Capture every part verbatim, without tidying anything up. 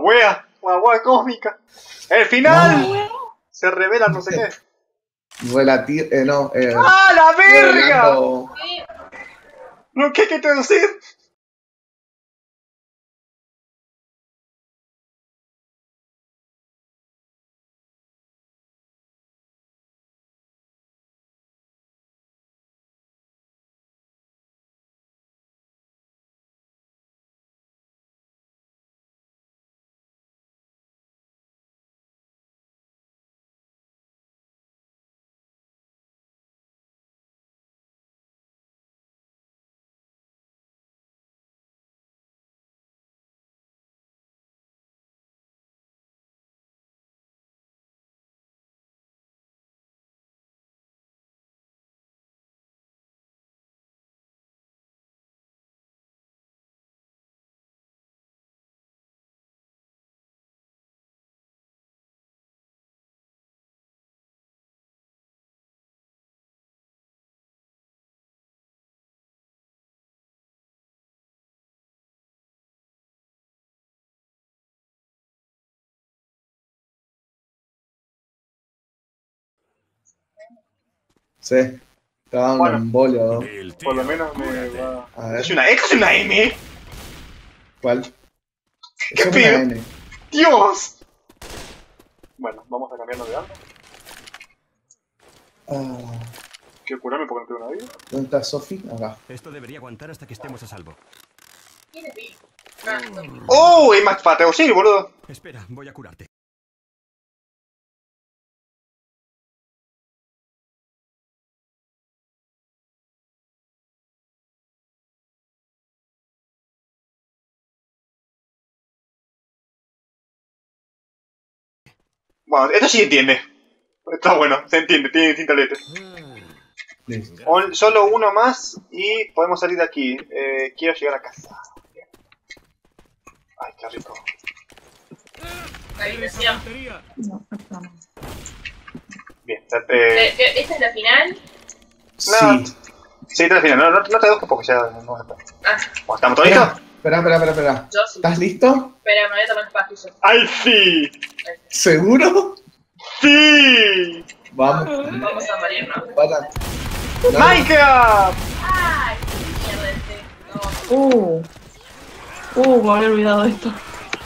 wea, una wea cósmica. El final no. Se revela no sé qué. Relativo, eh, no, eh. ¡Ah, la verga! Revelando... ¿No qué hay que traducir? Sí, estaba Bueno, un embolio. por lo menos me va... A ver. ¿Es una X o es una M? ¿Cuál? ¿Qué Eso es pido? una N. ¡Dios! Bueno, vamos a cambiarnos de arma. Ah, Quiero curarme porque no tengo una vida. ¿dónde está Sophie? Acá. Esto debería aguantar hasta que estemos a salvo. ¡Oh! Es más para traducir, boludo. Espera, voy a curarte. Bueno, esto sí entiende. Está bueno, se entiende, tiene distintas letras. Listo. Un- solo uno más y podemos salir de aquí. Eh, quiero llegar a casa. Bien. Ay, qué rico. Ahí decía. No, no, no. Bien, ya te... Eh, eh, ¿Esta es la final? No. Sí. Sí, te al final. No, no, no te busques porque ya no no está. Ah, Bueno, ¿estamos todos listos? Espera, espera, espera, espera. yo sí. ¿Estás listo? Espera, me voy a tomar pastillas. ¡Ay, sí! ¿Seguro? ¡Sí! Vamos. Vamos a morirnos. Para. No, ¡Minecraft! ¡Ay, qué mierda este! No. Uh. Uh, me había olvidado esto.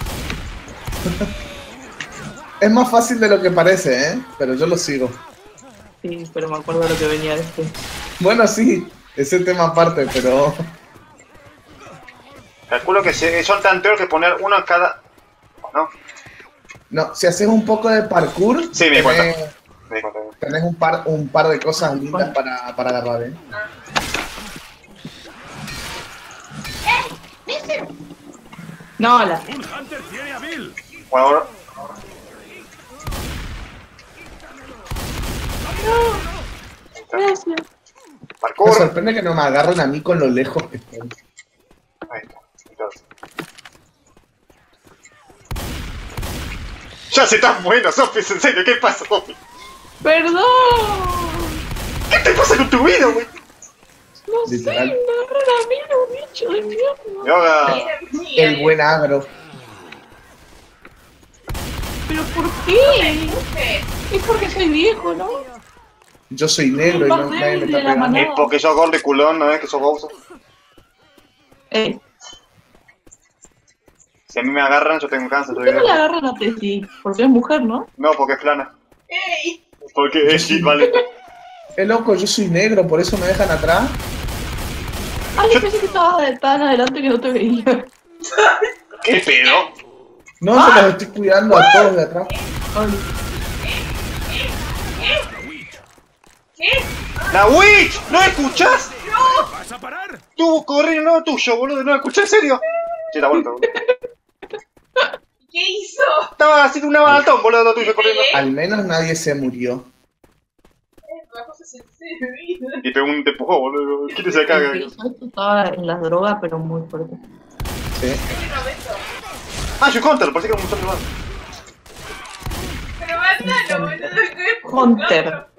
es más fácil de lo que parece, ¿eh? Pero yo lo sigo. Sí, pero me acuerdo de lo que venía después. Bueno, sí. Ese tema aparte, pero... Calculo que se- son tan peor que poner uno en cada... ¿O no? No, si haces un poco de parkour... Sí, me di cuenta. tenés, Me di cuenta. tenés un, par, un par de cosas lindas para, para agarrar, ¿eh? No, la. ¡Un Hunter tiene a Bill! Bueno, ahora... Gracias. Me Parkour. sorprende que no me agarren a mí con lo lejos que estoy. Ahí está. Entonces. Ya se tan bueno, Sophie, en serio, ¿qué pasa, Sophie? Perdón. ¿Qué te pasa con tu vida, güey? No sé, me Literal. agarran a mí los bichos de mierda. Y ahora... El buen agro. ¿Pero por qué? Es porque soy viejo, ¿no? Yo soy negro y no, Más nadie me débil está de la pegando. manada. Es porque sos gordo y culón, ¿no es que sos Bowser? Eh, Si a mí me agarran, yo tengo cáncer ¿por qué no todavía. la agarran a Tessie? Porque es mujer, ¿no? No, porque es plana. ¡Ey! Porque es shit, vale. Eh, loco, yo soy negro, por eso me dejan atrás. Ay, yo pensé que estabas de- tan adelante que no te veía. ¿Qué pedo? No, yo los estoy cuidando a todos de atrás. Ay, ¿Qué? ¡La Witch! ¿No escuchás? ¿Vas a parar? Tú corriendo no tuyo, boludo, ¿no escuchás en serio? Sí, la vuelta, boludo. ¿Qué hizo? Estaba haciendo una maratón, boludo, lo tuyo corriendo. Al menos nadie se murió. Una cosa sencilla. Y pegó un te empujó, boludo. ¿Quién se caga? el que hizo esto estaba en las drogas, pero muy fuerte. Sí. ¿Qué momento? Ah, soy Hunter, parecía que era un montón de más. Pero mátalo, boludo. ¿qué? Hunter.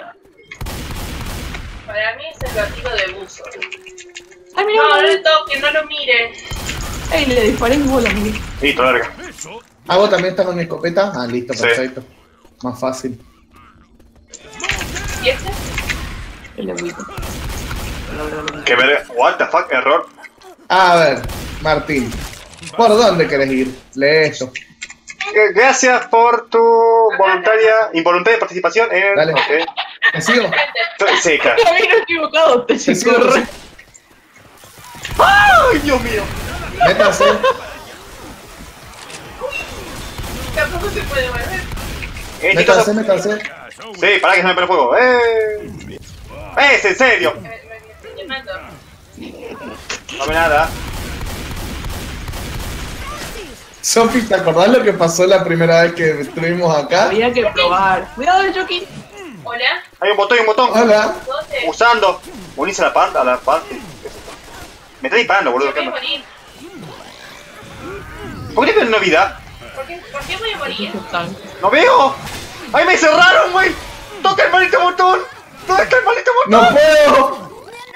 Para mí es el gatito de buzo. Ay, mira, No, no no, le toque, no lo mire. Ey, le disparé y bola, mire. Listo, larga. Eso Ah, ¿vos también estás con escopeta? Ah, listo, Sí. perfecto. Más fácil. ¿Y este? El agüita. Que ver. What the fuck, error. A ver, Martín. ¿Por dónde querés ir? Lee esto. Eh, Gracias por tu voluntaria, involuntaria participación en. Dale. Ok. ¿Te sigo? Sí, claro. Camino equivocado, te ¿Te sigo? sigo. ¿Te sigo? ¡Ay, Dios mío! Métanse. Tampoco se puede volver. Eh, Métanse, chicos, métanse. sí, para que se me prenda fuego. ¡Eh! ¡Es en serio! Me, me, me estoy quemando. No ve nada. Sofi, ¿te acordás lo que pasó la primera vez que estuvimos acá? Había que probar. Cuidado el jockey. Hola, Hay un botón y un botón. Hola. ¿dónde? Usando. Unirse a la parte. A la parte. Me está disparando, boludo. Yo ¿Qué voy a onda? morir. ¿Por qué tiene novedad? ¿Por qué, ¿Por qué voy a morir? Están. ¡No veo! ¡Ay, me cerraron, güey! ¡Toca el maldito botón! ¿Dónde está el maldito botón? ¡No puedo!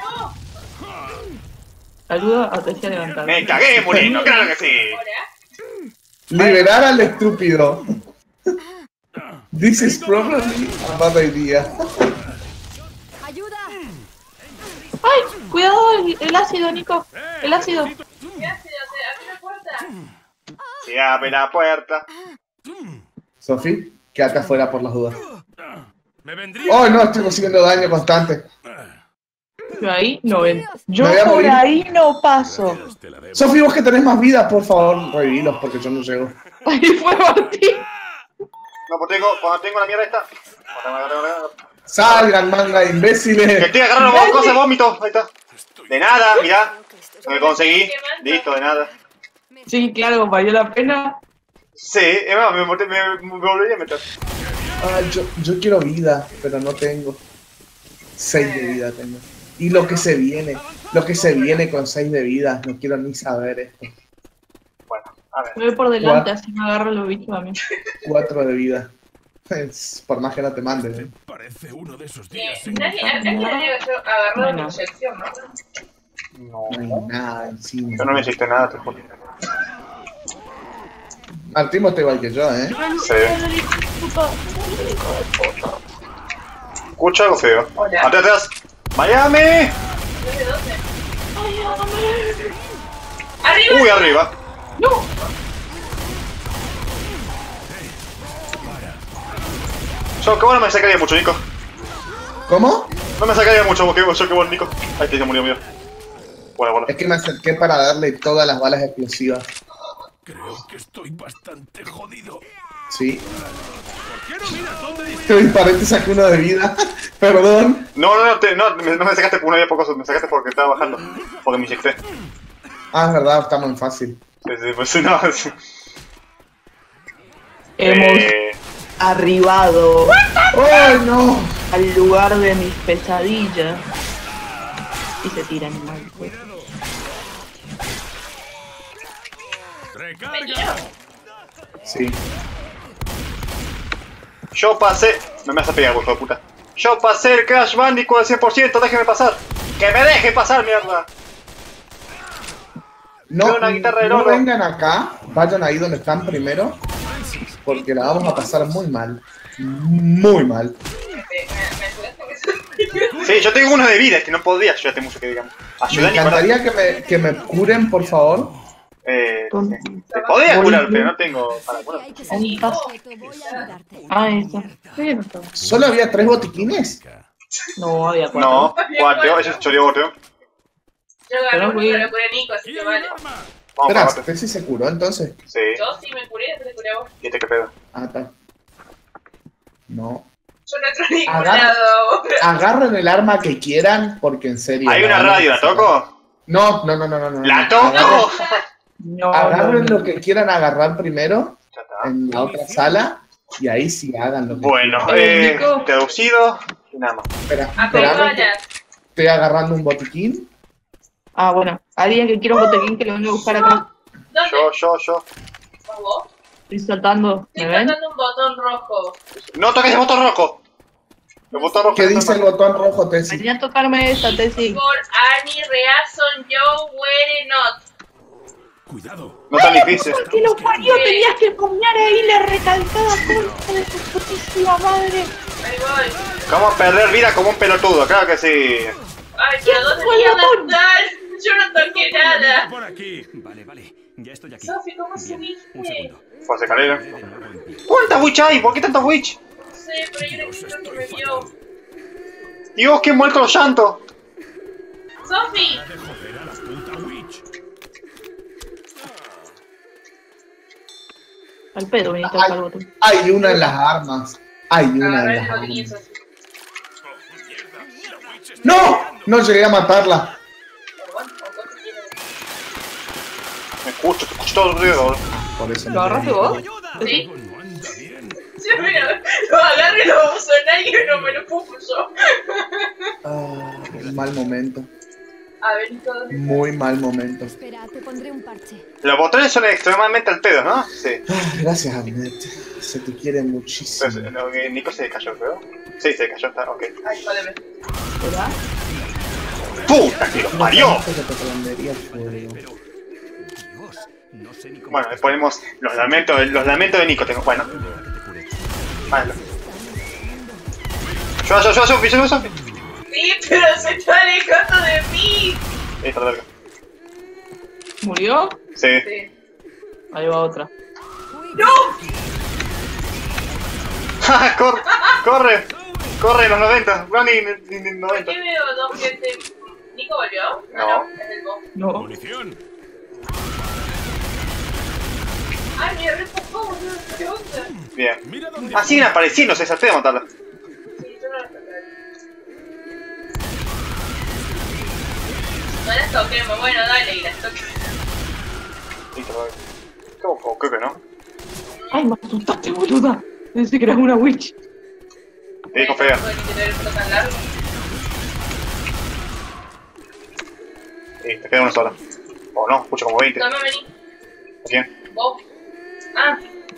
Ayuda a Tessia a levantar. Me cagué muriendo, claro que sí. Hola. Liberar al estúpido. This is probably a bad idea. ¡Ayuda! ¡Ay! Cuidado el, el ácido, Nico. El ácido. ¿Qué haces? Abre la puerta. Se abre la puerta. Sofi, quédate afuera por las dudas. Me vendría. Oh, no, estoy recibiendo daño constante. Yo ahí no ven. Yo Me voy a por morir. ahí no paso. Te la debo. Sofi, vos que tenés más vida, por favor, revivilos porque yo no llego. Ahí fue Martín. No, pues tengo, cuando tengo la mierda esta. Salgan, manga de Que imbéciles. estoy agarrando vos cosas, vómito. Ahí está. De nada, mirá. Me conseguí. Listo, de nada. Sí, claro, valió la pena. Sí, es más, me, me, me, me volvería a meter. Ah, yo, yo quiero vida, pero no tengo. Seis de vida tengo. Y lo que se viene, lo que se viene con seis de vida, no quiero ni saber esto. Bueno, a ver. Me voy por delante, What? así me agarro los bichos a mí. Cuatro de vida. Es, por más que no te manden, ¿eh? Parece uno de esos Eh, días. en- nadie, a nadie le digo yo agarrado Bueno. mi inyección, ¿no? No. No hay nada encima. Yo no me hiciste nada, te juro. Martín, vos está igual que yo, ¿eh? Sí. Escucho algo feo. Hola. Atrás, atrás. ¡Miami! ¿Desde dónde? ¡Arriba! Uy, arriba. ¡No! Yo que bueno me sacaría mucho, Nico. ¿Cómo? No me sacaría mucho, porque yo que bueno, Nico. Ahí te murió, murió. Bueno, bueno. Es que me acerqué para darle todas las balas explosivas. Creo que estoy bastante jodido. Sí. ¿Por qué no miras dónde dice? Te disparé, te saqué uno de vida. Perdón. No, no, no, te, no, me, no me sacaste porque no había pocos, me sacaste porque estaba bajando. Porque me inyecté. Ah, es verdad, está muy fácil. Sí, sí, pues no. Sí. Hemos Eh, arribado ¡Oh, no! al lugar de mis pesadillas. Y se tiran mal. Pues. ¡Recarga! Sí. yo pasé. No me vas a pegar, hijo de puta. Yo pasé el Crash Bandicoot al cien por ciento, déjeme pasar. ¡Que me deje pasar, mierda! No, Quiero una guitarra de no loro. vengan acá, vayan ahí donde están primero, porque la vamos a pasar muy mal. Muy mal. ¿Me, me, me ayudaste con eso? Sí, yo tengo uno de vida, es que no podría ayudarte mucho, que digamos. Me Ayuda ni para. encantaría que me, que me curen, por favor. Eh, ¿Dónde? te podía Voy curar, bien. pero no tengo para Aquí curar. hay que Ahí ser está. discreto, voy a ayudarte. Ah, eso. Sí, no está. ¿Solo había tres botiquines? No, había cuatro. No, guateo, ese es choreo boteo. Yo agarré Pero uno, muy- pero curé a Nico, así que vale. Vamos Espera, para ¿este sí se curó entonces? Sí, Yo sí me curé, después te curé a vos. y este que pedo. Ah, está. No. Yo no entro a ningún Agarra- lado. Agarren el arma que quieran, porque en serio. Hay la una van a radio, ¿la necesitar. toco? No, no, no, no, no. no ¡La no. toco! Agarren, No, agarren no, lo que quieran agarrar primero Ya está. en la otra sala y ahí sí hagan lo que Bueno, Eh, eh, Nico. traducido y nada más. Espera, A espera, balas. estoy agarrando un botiquín. Ah, bueno. Alguien que quiera un botequín que lo venga a buscar acá. ¿Dónde? Yo, yo, yo. ¿Sos vos? Estoy saltando. ¿Me Estoy ven? tocando un botón rojo. No toques el botón rojo. El botón rojo. ¿Qué dice el botón rojo, Tessie? Venía a tocarme esta, Tessie. For any reason you were not. Cuidado. No tan difícil. ¿Por qué lo parió? Tenías que poner ahí la recalcada contra de tu putísima madre. Ahí voy. ¿Cómo perder vida como un pelotudo? Claro que sí. Ay, pero ¿dónde fue el mierda botón? están? Yo no toqué nada. Por aquí. Vale, vale. Ya estoy aquí. Sofi, ¿cómo Bien, subiste? un segundo. Fue a escalera. De nuevo en pie. ¿Cuántas witch hay? ¿Por qué tantas witch? No sé, pero hay una que creo que me vio. Dios, qué muerto los llantos. Sofi. De joder a la puta witch. Al pedo, veniste a Hay, buscar el botón. hay una en las armas. Hay una en Agarré las el botín y eso armas. así. ¡No! No llegué a matarla. Pero bueno, o Sofi tiene. Me escucho, te escucho todo alrededor. Por eso ¿Lo no agarraste tengo. vos? Sí. No anda bien. Sí, mira, lo agarré y lo uso en alguien y no me lo puso yo. Ah, un mal momento. A ver, todo. Muy mal momento. Espera, te pondré un parche. Los botones son extremadamente al pedo, ¿no? Sí. Ah, gracias, Amnet. Se te quiere muchísimo. Entonces, lo que Nico se cayó, creo. Sí, se cayó, está, ok. Ay, jódeme. ¿Verdad? ¡Puta que lo parió! Que te prendería fuego. Pero, Dios, no sé ni cómo. Bueno, le ponemos los lamentos, los lamentos de Nico. Tengo, bueno, Ahora que te cure. vale. Yo, yo, yo, Sofi, yo, Sofi. Sí, pero se está alejando de mí. Ahí está cerca. ¿Murió? Sí. Sí. Ahí va otra. ¡No! ¡Ja, corre! ¡Corre! ¡Corre! Los noventa. Running in, in ¿Por noventa. qué veo dos gente? ¿Nico volvió? No. Ah, no, es el boss. No. Munición. Ay, me repujó, boludo. ¿Qué onda? Bien. Mira dónde. Ah, siguen apareciendo, se salté de matarla. Sí, yo no las toqué. No las toquemos, bueno, dale, y las toqué. Listo, vale. ¿Cómo? ¿Cómo? Creo que no. Ay, me asustaste, boluda. Pensé que eras una witch. Te dijo fea. No hay que tener el pelo tan largo. Sí, te queda una sola. O no, escucho como veinte. Toma, vení. Bien. Vos. Ah.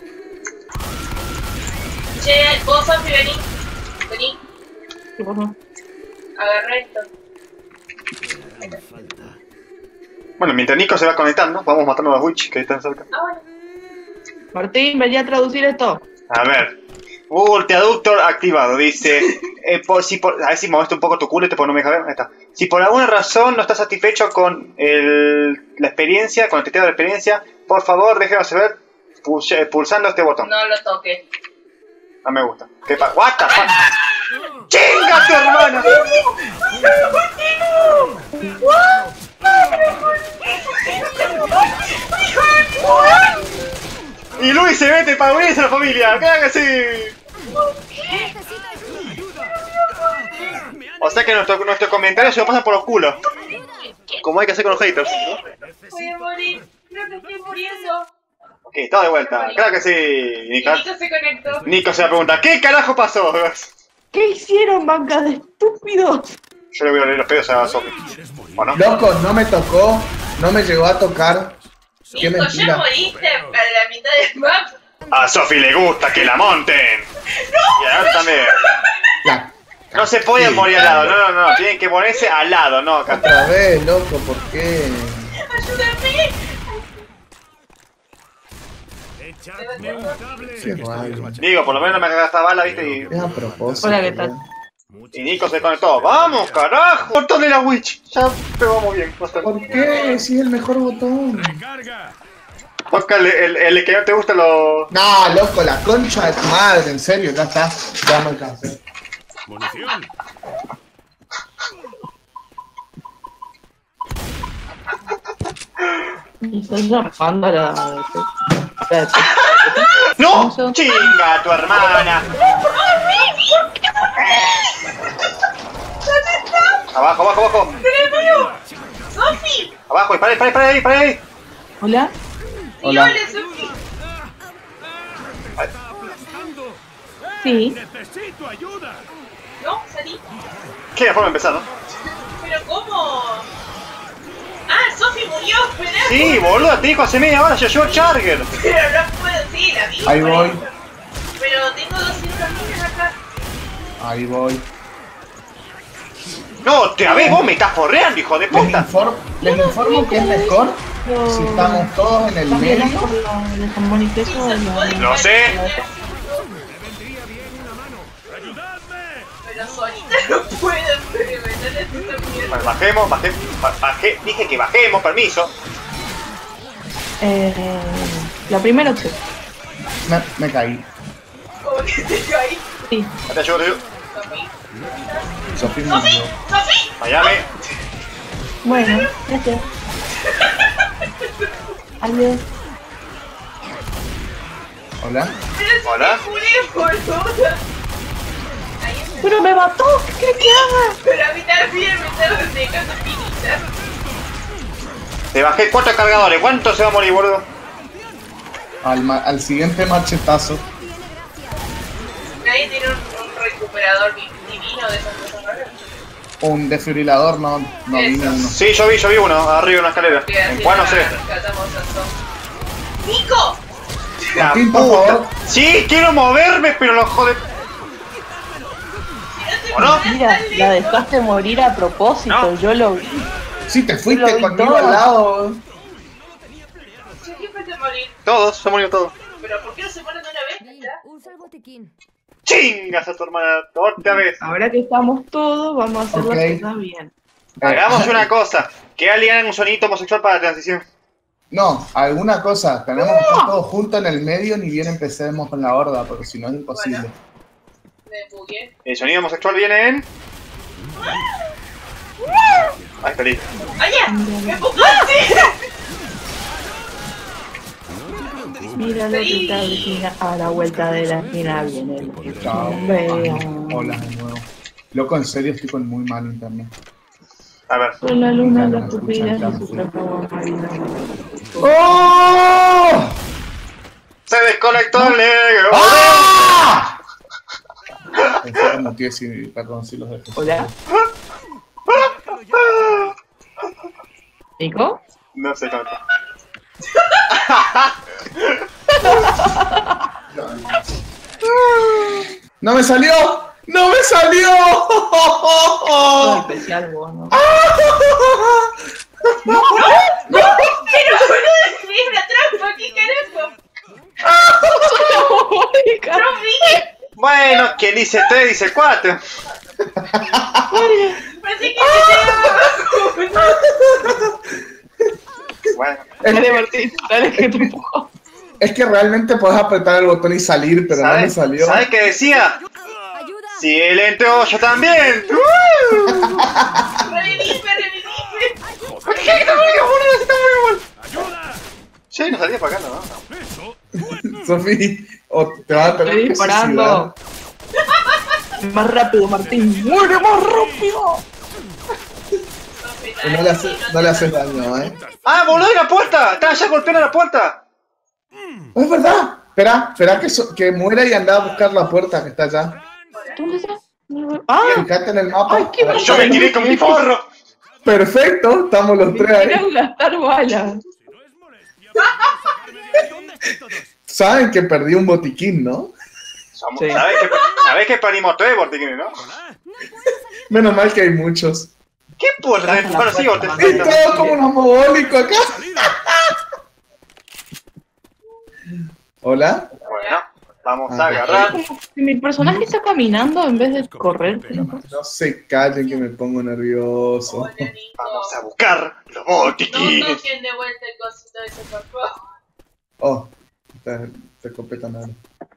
Che, vos, Sofi, vení. Vení. ¿Qué pasó? Agarra esto. Me falta. Bueno, mientras Nico se va conectando, vamos matando a las witch que están cerca. Ah, bueno. Martín, venía a traducir esto. A ver. Multiaductor activado, dice. Eh, por, si por, a ver si moviste un poco tu culo y te no me deja ver. Ahí está. Si por alguna razón no estás satisfecho con el, la experiencia, con el testeo de la experiencia, por favor déjenos saber pulse- pulsando este botón. No lo toques. No me gusta. ¿Qué pasa? What the fuck? ¡Chinga tu hermana! Y Luis se mete para unirse a la familia, claro que sí. O sea que nuestro, nuestro comentario se lo pasa por los culos. Como hay que hacer con los haters. Voy a morir. Creo que estoy muriendo. Ok, todo de vuelta. Claro que sí. Y Nico, Nico se conectó. Nico se va a preguntar, ¿qué carajo pasó? ¿Qué hicieron, banca de estúpidos? Yo le voy a leer los pedos a Sophie. ¿O no? Loco, no me tocó. No me llegó a tocar. Qué Nico, ya mentira. moriste a la mitad del mapa. A Sophie le gusta que la monten. Y a él también. La... No se pueden morir al lado, no, no, no. Tienen que ponerse al lado, no acá. Otra vez, loco, ¿por qué? Ayúdame. Echadme un cable. Qué raro. Digo, por lo menos me cagaste bala, viste, y, Es a propósito. Hola, ¿qué tal? ¿no? y Nico se conectó. ¡Vamos, carajo! Botón de la Witch. Ya pegamos bien. Basta. ¿Por qué? Si es el mejor botón. Carga. Oscar, el, el, el que no te gusta lo... No, loco, la concha de tu madre, en serio, ya está. Ya me cansé. Munición. Y estás llamando a la... Espérate. ¡No! ¡Chinga, tu hermana! Abajo, abajo, abajo. Sofi. Abajo, dispara, dispara, dispara ahí, dispara ahí. ¿Hola? Sí, Hola. hola, Sofi. Sí. Necesito ayuda. No, salí. Qué forma de empezar, ¿no? Pero ¿cómo? Ah, Sofi murió, ¿verdad? Sí, boludo, te dijo hace media hora, ya llegó Charger. Pero no puedo, sí, la vi. Ahí por voy. eso. Pero tengo doscientas minas acá. Ahí voy. No, te a ver, vos me estás forreando, hijo de Les, puta. infor- les informo que es mejor Si estamos todos en el ¿También medio. por la de jamón y queso o la- No sé. Pero solita no puedo experimentar esta mierda. Bueno, bajemos, bajemos, ba- bajé, dije que bajemos, permiso. Eh, la primera opción. Me, me caí. Como que te caí. Sí. Te ayudo, te ayudo. Sofi. Sofi me Sofi. dio. Sofi. Miami. Bueno, gracias. Adiós. Hola. Pero si Hola. me curé, boluda. Ahí está. Pero me mató, ¿qué quiere que haga? Pero a mí también me están dejando finita. Te bajé cuatro cargadores. ¿Cuánto se va a morir, boludo? Al, ma- al siguiente machetazo. Nadie tiene un, un recuperador di- divino de esas cosas raras. Un desfibrilador, no, no Eso. vine uno. Sí, yo vi, yo vi uno, arriba de una escalera. Que ¿En así cuál? No sé. rescatamos a Sofi. ¡Nico! La Martín, por puta. favor. Sí, quiero moverme, pero lo jode. ¿O no? Mira, la dejaste morir a propósito, No. yo lo vi. Sí, te Lo fuiste vi conmigo todo. al lado. Yo siempre te morir. Todos, se murió todos. Pero ¿por qué no se mueren de una vez? Bien, ¿Ya? usa el botiquín. Chingas a tu hermana, otra vez. Ahora que estamos todos, vamos a hacer Ok. las cosas bien. Hagamos una cosa, que alguien haga un sonito homosexual para la transición. No, alguna cosa. Tenemos que estar todos juntos en el medio, ni bien empecemos con la horda, porque si no es imposible. Me bugué. El sonido homosexual viene en... Ay, feliz. ¡Ah, ya! ¡Me empujaste! Mira lo que está vecina, a la vuelta de la esquina viene el Chao. Veo. Hola de nuevo. Loco, en serio estoy con muy mal internet. A ver. Con la luna, las pupilas y su trabajo marino. ¡Oh! Se desconectó el negro. ¡Ah! Pensé que muteé, sí, perdón, sí los dejé. Hola. ¿Nico? No sé cuánto. ¡No me salió! ¡No me salió! Todo especial, vos, ¿no? ¡Pero boludo! ¡Es una trampa! ¿Qué carajo? ¡No vi! Bueno, quien dice tres dice cuatro. Pensé que me llegaba. Bueno, Dale, Martín, dale que te empujo. Es que realmente podés apretar el botón y salir, pero no me ¿sabes? salió. ¿Sabes qué decía? ¡Ayuda! Si él entró, yo también. ¡Revive, revive! ¿Por qué no me digas, boludo? Si está muy mal. ¡Ayuda! Sí, no salía para acá, ¿no? ¡Eso! Sofía, o te vas a tener Estoy que disparando. Más rápido, Martín. ¡Muere más rápido! suicidar. No le, hace- no le haces daño, ¿eh? ¡Ah, boludo, la puerta! ¡Estaba ya golpeando la puerta! Oh, es verdad. Espera, espera que, so- que muera y anda a buscar la puerta que está allá. ¿Dónde está? ¡Ah! Fíjate en el mapa. Ay, qué Yo me tiré con mi forro. Perfecto, estamos los Me tres ahí. quiero gastar balas. Saben que perdí un botiquín, ¿no? Somos- Sí. ¿Sabés que, ¿Sabés que perdimos tres botiquines, no? Menos mal que hay muchos. ¿Qué por Baja la Bueno, sí, puerta, botiquines. Y todo como un amogólico acá. Hola. Bueno, vamos a Ah, agarrar. Como si mi personaje está caminando en vez de correr. No se callen que me pongo nervioso. Hola, Nico. Vamos a buscar los No botiquines. toquen de vuelta el cosito ese, por favor. Oh, esta, esta escopeta no.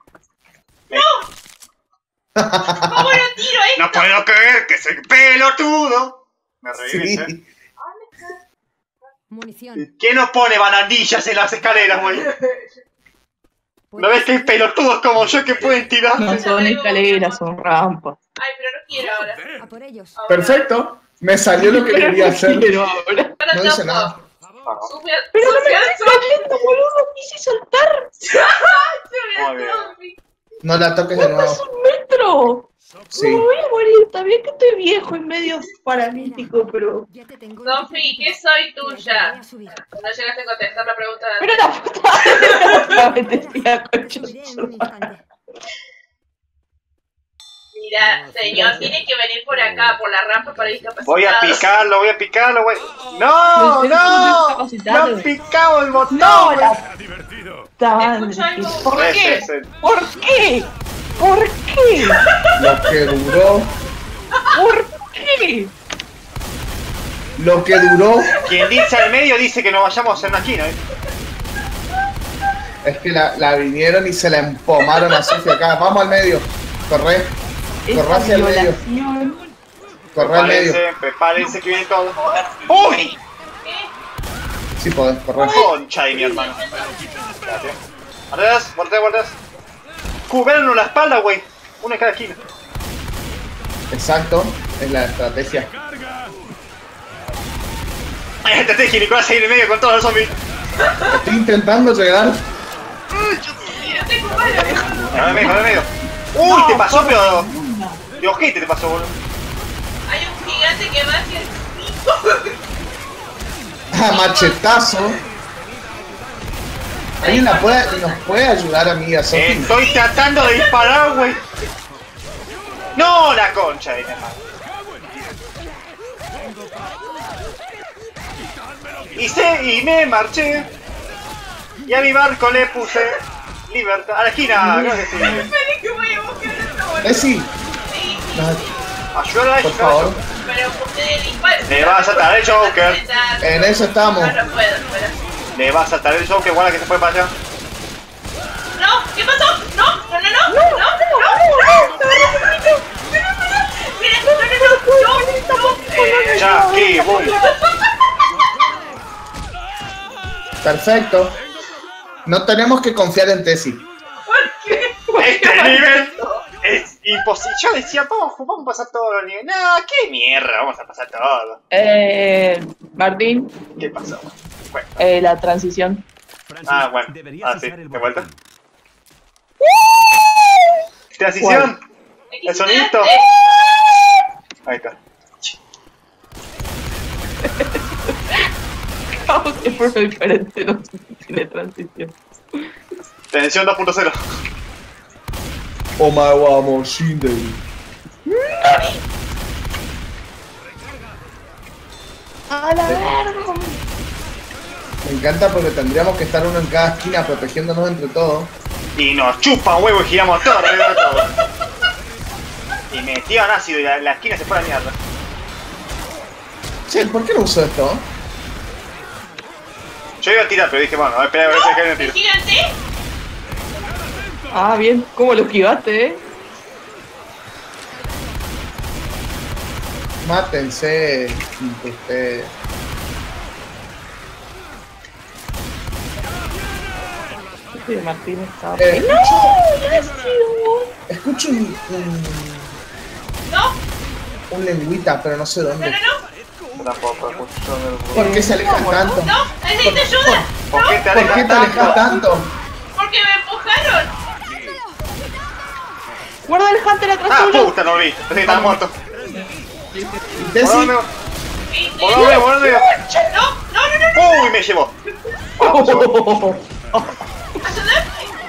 ¿Cómo lo tiro esto? No puedo creer que soy pelotudo. Me reí, Sí. ¿eh? Munición. ¿Quién nos pone bananillas en las escaleras, güey? ¿No ves que hay pelotudos como yo que pueden tirar? No son escaleras, son rampas. Ay, pero no quiero ahora. A por ellos. Ahora. Perfecto. Me salió lo que quería hacer. Quiero ahora. Ahora No dice toco. nada. Sube, Pero no me sube, estoy cayendo, boludo. Quise saltar. Muy bien. No la toques de Es nuevo. un metro. Sí. Me voy a morir. Está bien que estoy viejo y medio paralítico, pero. Ya te tengo. Sofi, ¿qué soy tuya? Voy a subir. No llegaste a contestar la pregunta de... Pero la puta. Me decía, concha Subiré en su un madre. instante. Mira, señor, tiene que venir por acá, por la rampa para discapacitados. Voy a picarlo, voy a picarlo, güey. ¡No! ¡No! ¡No picamos el botón! No, güey! la Está divertido. puta madre. Escucho algo. ¿Por Ese qué? es el- ¿Por qué? ¿Por qué? Lo que duró. ¿Por qué? Lo que duró. Quien dice al medio dice que nos vayamos en una esquina, ¿eh? Es que la, la vinieron y se la empomaron a Sofía acá. Vamos al medio. Corre. Corre Esta hacia el medio. violación. Corre al medio. Prepárense, prepárense que viene todo. ¡Uy! Sí podés, corre. Concha de mi hermano. Espérate. Guardas, guardas, guardas. Cubérnos la espalda, güey. Una en cada esquina. Exacto. Es la estrategia. Carga. Ay, estrategia, Nicolás ahí en el medio con todos los zombies. Estoy intentando llegar. Ahora en medio, ahora en medio. Uy, te pasó, pero. De ojete te pasó, boludo. Hay un gigante que va hacia el pico. Ah, machetazo. ¿Alguien la puede, nos puede ayudar a mí, a Sofi? Estoy tratando de disparar, güey. No, la concha de mi hermano. Hice y me marché. Y a mi barco le puse libertad. A la esquina, gracias. Esperen que voy a buscar esta bola. Eh, sí. Sí, No, Ayúdala a por favor. pero usted dispara. Le va a saltar el Joker. En eso estamos. No, no puedo, espera. Le va a saltar el Joker, guarda que se fue para allá. No, ¿qué pasó? No, no, no, no, no, no, no, no, mira, no, no, no, no, no, Ya, aquí, boom. Perfecto. No tenemos que confiar en Tessie. ¿por qué? Este nivel es imposible. Yo decía, vamos, vamos a pasar todos los niveles. No, qué mierda, vamos a pasar todo. Eh, Martín, ¿Qué pasó? Bueno. eh, la transición. Francis, Ah, bueno. deberías Ah, sí, usar el de vuelta. botón. Transición. Aquí El se sonidito. hace. Ahí está. ¿Cómo que por diferente no tiene transición? Tensión dos punto cero. Oh my wow, Shindy. ¡A la verga! Me encanta porque tendríamos que estar uno en cada esquina protegiéndonos entre todos. Y nos chupan huevo y giramos todo alrededor de todo. Y me tiran ácido y la, la esquina se fue a la mierda. Che, ¿por qué no uso esto? Yo iba a tirar, pero dije, bueno, a ver, espera a ver si acá hay un ¿El tiro. gigante? Ah, bien, ¿cómo lo esquivaste, eh? Mátense. Ustedes. Sí, Martín estaba... Eh, ¡No! ¡Ya sido! Escucho un, un, No, un lengüita, pero no sé no, dónde. no, no, Yo tampoco, escucho el- ¿Por qué se alejan tanto? no, necesito ayuda. ¿Por qué te ¿Por qué alejas te alejas tanto? tanto? Porque me empujaron. ¡Guarda el Hunter atrás Ah, tuyo! puta, no lo vi. Pensé que estaba muerto. Tessie, Volame, ¿Viste? volame, volame. No, no, no, no, Uy, me llevó. ayuda.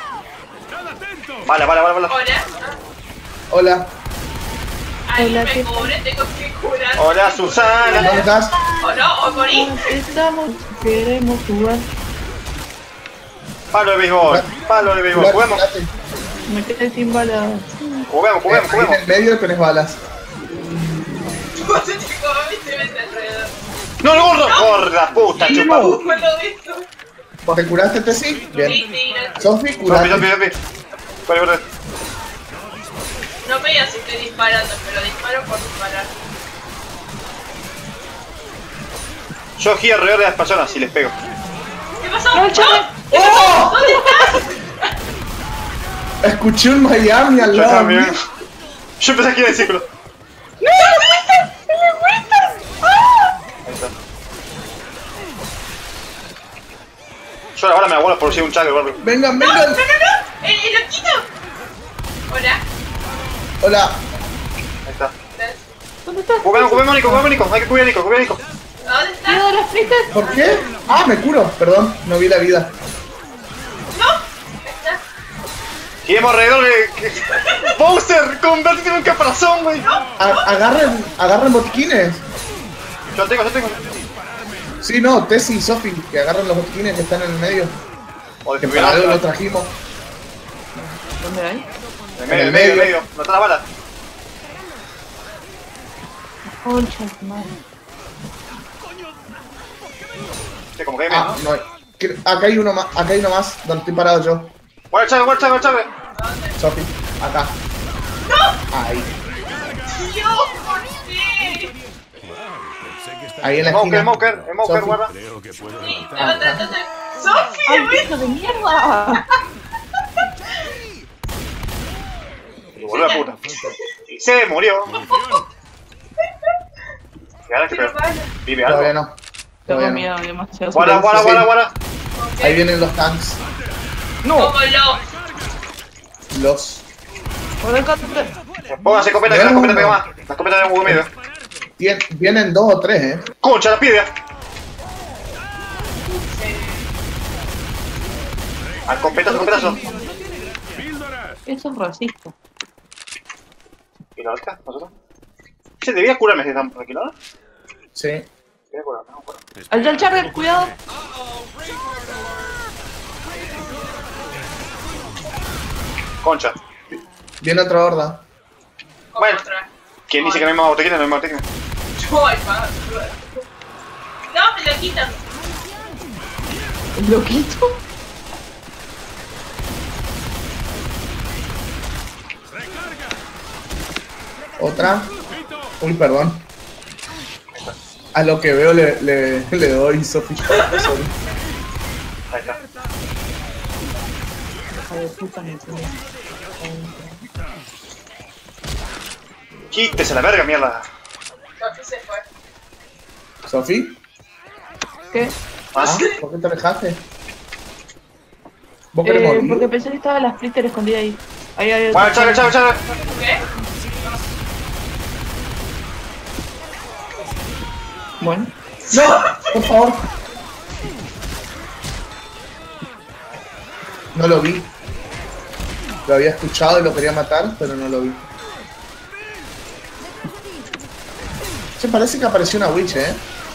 Vale, vale, vale, vale. Hola. hola. Ahí Hola, me ¿qué cubre, tengo que curar. Hola, Susana. ¿Dónde estás? O no, o morí. Estamos, queremos jugar. Palo de béisbol. Palo de béisbol. Curate, Juguemos. curate. Me quedé sin balas. Juguemos, juguemos, Ahí en juguemos. el medio tenés balas. No sé, chico, a mí se me alrededor. No, no, gordo. Gorda, puta, chupa. No puedo esto. ¿Te curaste, Tessie? Sí, Bien. sí, gracias. Sofi, Zombie, curate. zombie, zombie. Vale, vale. No me digas si estoy disparando, pero disparo por disparar. Yo giro alrededor de las personas y les pego. ¿Qué pasó? No, chaval. ¿Qué pasó? ¿Dónde estás? Escuché un Miami al Yo lado. también. Yo empecé aquí en el círculo. ¡No, le fuiste! ¡Le fuiste! ¡Ah! Ahí está. Yo ahora me abuelo por si hay un chaco, gordo. Vengan, No, no, vengan. no, no. El, el loquito. Hola. Hola. Ahí está. ¿Dónde estás? Juguemos, juguemos, Nico, juguemos, Nico. Hay que cubrir a Nico, cubrir a Nico. ¿Dónde estás? ¿Miedo a las fritas? ¿Por qué? Ah, me curo. Perdón, no vi la vida. No. Ahí está. Queremos alrededor de... Bowser, convértete en un caparazón, güey. A- agarren, agarren botiquines. Yo tengo, yo tengo. Sí, no, Tessie y Sophie, que agarren los botiquines que están en el medio. O de Que para algo lo trajimos. ¿Dónde hay? En medio, en medio, en medio. No está la bala. Concha de madre. Sí, como que hay Ah, menos. no hay. Que- Acá hay uno más, acá hay uno más, donde estoy parado yo. Guarda el chave, guarda el chave, guarda el chave. Sophie, acá. Ahí. Dios, ¿por qué? Pensé que estaba... Ahí en la Smoker, esquina. Smoker, Smoker, Sophie. guarda. Creo que puedo Sí, levantar. levanta, entonces. ¡Sofi! ¡Ay, hijo de mierda! Volvió la puta. Y se murió. Y ahora que Pero peor. vaya. Vive Todavía algo. no. Tengo Todavía miedo, no. demasiado. Guarda, guarda, Sí. guarda, guarda. Ahí vienen los tanks. ¡No! Como lo. Los. ¡Por el cante! Póngase escopeta, que la escopeta pega más. La escopeta de muy medio. Tien- Vienen dos o tres, eh. Concha, la pide. Al escopetazo, escopetazo. Eso es racista. ¿Y la otra? ¿Nosotros? Se debía curarme si están tranquilos, ¿no? Sí. Debía curarme, no curarme. Allá el Charger, cuidado. Concha. Viene otra horda. Como Bueno. otra. ¿Quién dice que no hay más botequines? No hay más botequines. Yo, ay, pa. No, me lo quitan. El loquito. Otra. Uy, perdón. A lo que veo le, le, le doy Sophie. Sorry. Ahí está. Hija de puta, me tiene. Quítese la verga, mierda. Sofi se fue. ¿Sophie? ¿Qué? ¿Ah? ¿Más? ¿Por qué te alejaste? ¿Vos querés Eh, morir? porque pensé que estaba la splitter escondida ahí. Ahí, ahí. Bueno, chave, chave, chave. ¿Qué? Bueno. ¡No! Por favor. No lo vi. Lo había escuchado y lo quería matar, pero no lo vi. Se parece que apareció una witch, ¿eh?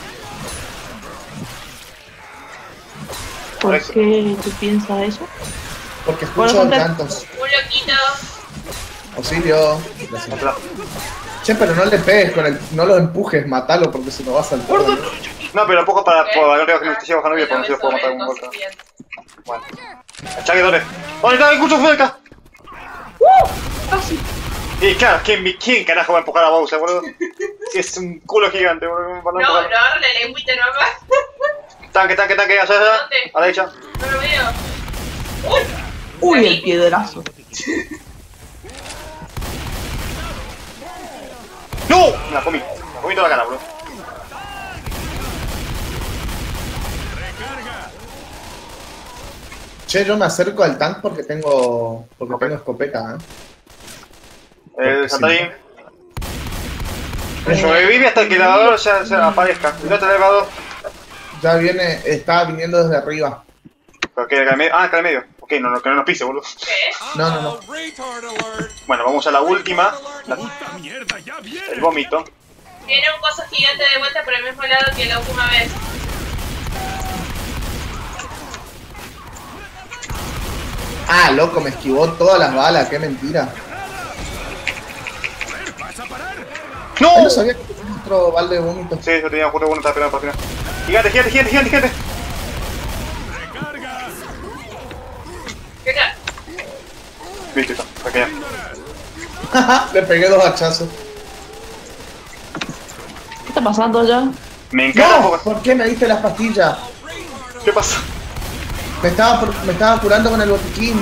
¿Por qué tú piensas eso? Porque Bueno, escucho contar- cantos. Un loquito. Auxilio. Gracias. Otra. Che, pero no le pegues con el... No lo empujes, matalo porque se nos va a saltar. No, pero poco para... ¿Qué? Por creo que me estoy bajando bien, Ah, porque no se los puedo matar sobre con un dos golpe. dientes. Bueno. Chaque, ¿dónde? ¿Dónde está el cucho cerca? Casi. Y claro, ¿quién, ¿quién carajo va a empujar a Bowser, boludo? Si es un culo gigante, boludo. ¿Cómo van a No, no empujar? agarra la lengüita nomás. Tanque, tanque, tanque, allá, allá. ¿Dónde? A la derecha. No lo veo. Uy. Uy, el piedrazo. ¡No! Me la comí. Me la comí toda la cara, boludo. Che, yo me acerco al tank porque tengo... Porque tengo escopeta, ¿eh? El Sí. saltarín. Sobrevive hasta que el elevador ya, ya aparezca. Si no está el elevador. Ya viene... Está viniendo desde arriba. Pero que acá en medio. Ah, acá en medio. Ok, no, no, que no nos pise, boludo. ¿Qué? No, no, no. Bueno, vamos a la última. La- ¡Puta mierda, ya el viene! vómito. Tiene un coso gigante de vuelta por el mismo lado que la última vez. Ah, loco, me esquivó todas las balas, qué mentira. ¡Vas a parar! Yo ¡No! no sabía que tenía otro balde de vómito. Sí, yo tenía justo uno, estaba esperando para el final. Gigante, gigante, gigante, gigante, gigante. ¡Recarga! ¿Qué tal? Listo, está, pequeña. Le pegué dos hachazos. ¿Qué está pasando allá? Me encanta un ¡No! poco. ¿Por qué me diste las pastillas? ¿Qué pasa? Me estaba, por- me estaba curando con el botiquín.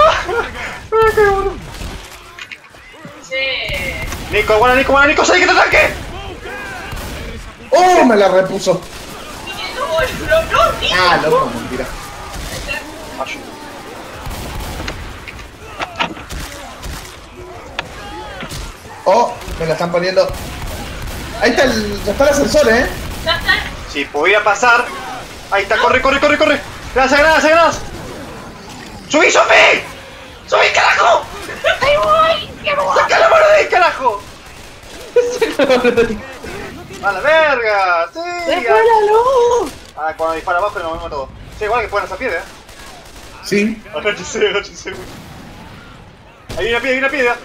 Sí. Nico, buena Nico, buena Nico, ¡salí que te ataque! ¡Oh! Me la repuso. No, no, no, no. Ah, loco, mentira. Ay, Oh, me la están poniendo. Ahí está el, ya está el ascensor, ¿eh? Ya está. si podía pasar. Ahí está, corre, corre, corre, corre. Gracias, gracias, gracias. ¡Subí, subí! ¡Soy carajo! ¡Ahí voy! ¡Saca la mano de ahí, carajo! ¡A la verga! ¡Sí! ¡Se fue la luz! Ah, cuando dispara abajo lo movemos todo. Sí, igual que pueden esa piedra, ¿eh? Sí. Anochece, anochece. Ahí hay una piedra, hay una piedra.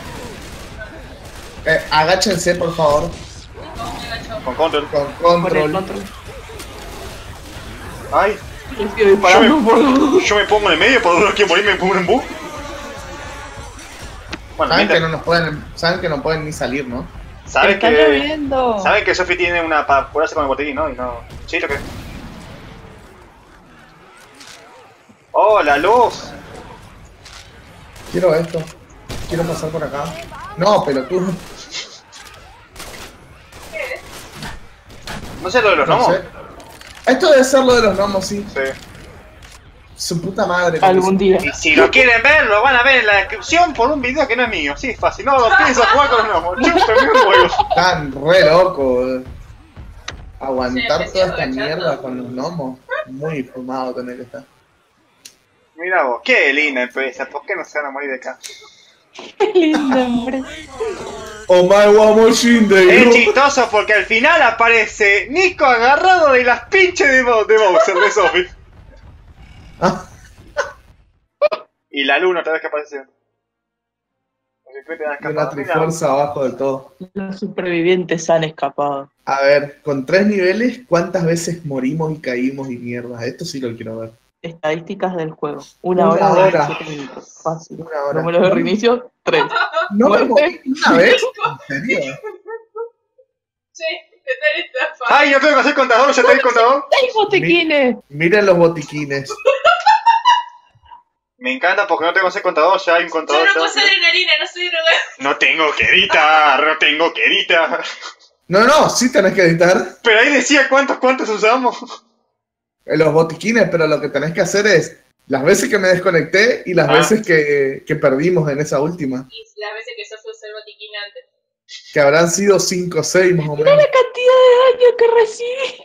Eh, agáchense, por favor. Con control. Con Con el control. control. Ay, Le estoy disparando Yo me- por la luz. yo me pongo en el medio, por uno quiero morir, me pongo en bus. Bueno, Saben que mientras- no nos pueden, saben que no pueden ni salir, ¿no? saben Está que. lloviendo. Saben que Sophie tiene una para curarse con el botequín, ¿no? Y no. Sí, lo que. ¡Oh, la luz! Quiero esto. Quiero pasar por acá. No, pero tú. No sé lo de los No gnomos. sé. Esto debe ser lo de los gnomos, sí. Sí. Su puta madre. Algún día. Y si lo quieren ver, lo van a ver en la descripción por un video que no es mío. Sí, es fácil. No lo pienso jugar con los gnomos. Chúpenme un huevo. Están re locos. Aguantar Sí, toda sí, esta agachando. mierda con los gnomos. Muy fumado tener que estar. Mira vos, qué linda empresa. ¿Por qué no se van a morir de acá? Qué lindo, hombre. Oh my god, machine Es day. chistoso porque al final aparece Nico agarrado de las pinches de, Bo de Bowser, de Sophie. Ah, Y la luna otra vez que apareció. y una trifuerza abajo del todo. Los supervivientes han escapado. A ver, con tres niveles, ¿cuántas veces morimos y caímos y mierda? Esto sí lo quiero ver. Estadísticas del juego. Una, Una hora, hora. veintisiete minutos. Fácil. Una hora. Número de reinicio, tres. ¿No me Muerte. morí una vez? ¿En serio? Sí, ¿qué tal esta fa? ¡Ay, yo tengo que hacer contador! ¿Ya tenés contador? ¡Seis botequines! Miren los botiquines. Me encanta porque no tengo que hacer contador, ya hay un Yo contador. no ya. puse adrenalina, no soy drogada. No tengo que editar, no tengo que editar. No, no, sí tenés que editar Pero ahí decía cuántos, cuántos usamos. eh, los botiquines, pero lo que tenés que hacer es las veces que me desconecté y las Ah. veces que, que perdimos en esa última. Y las veces que yo usé el botiquín antes. Que habrán sido cinco o seis más o Mira menos. la cantidad de daño que recibí.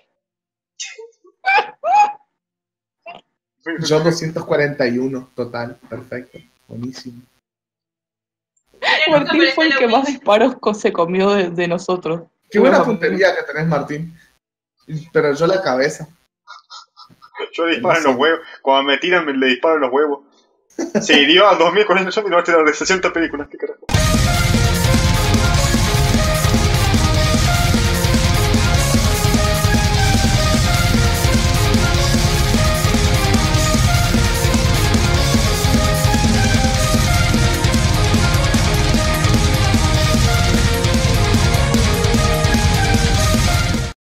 Yo doscientos cuarenta y uno total, perfecto, buenísimo. Mira, nunca Martín fue el apareció que la más Wii. disparos co- se comió de, de nosotros. Qué buena Bueno, puntería que tenés, Martín. Pero yo la cabeza. Yo le disparo en los huevos. Cuando me tiran, me le disparo en los huevos. Se hirió a dos mil cuarenta zombies y no va a tirar de sesenta películas. ¿Qué carajo?